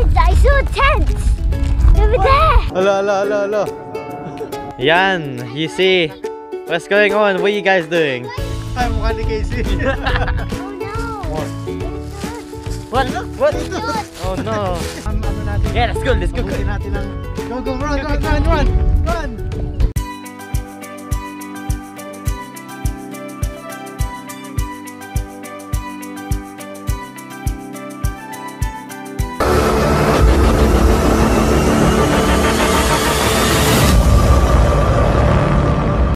I saw tents over there. Hello. Yan, you see what's going on? What are you guys doing? I'm mukha ni Casey. Oh no. What? Oh no. Ano natin? Yeah, let's go. Pabutin natin ang... Go, run!